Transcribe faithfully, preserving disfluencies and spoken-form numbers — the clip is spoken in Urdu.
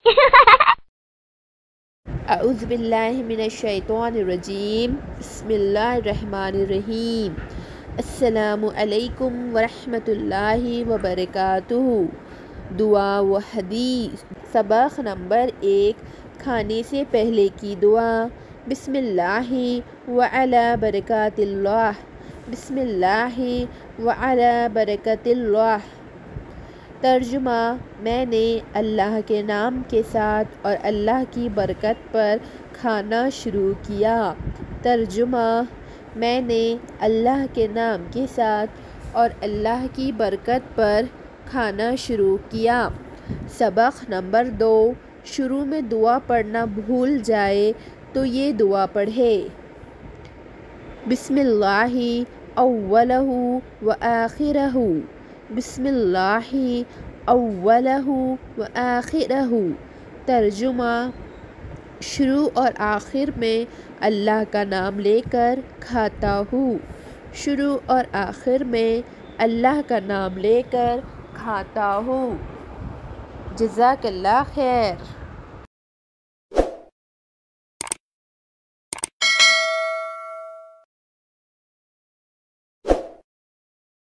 اعوذ باللہ من الشیطان الرجیم، بسم اللہ الرحمن الرحیم۔ السلام علیکم ورحمۃ اللہ وبرکاتہ۔ دعا و حدیث۔ سبق نمبر ایک، کھانے سے پہلے کی دعا۔ بسم اللہ وعلی برکات اللہ، بسم اللہ وعلی برکات اللہ۔ ترجمہ: میں نے اللہ کے نام کے ساتھ اور اللہ کی برکت پر کھانا شروع کیا۔ ترجمہ: میں نے اللہ کے نام کے ساتھ اور اللہ کی برکت پر کھانا شروع کیا۔ سبق نمبر دو، شروع میں دعا پڑھنا بھول جائے تو یہ دعا پڑھے۔ بسم اللہ اولہ و آخرہ، بسم اللہ اولہ و آخرہ۔ ترجمہ: شروع اور آخر میں اللہ کا نام لے کر کھاتا ہوں، شروع اور آخر میں اللہ کا نام لے کر کھاتا ہوں۔ جزاک اللہ خیر۔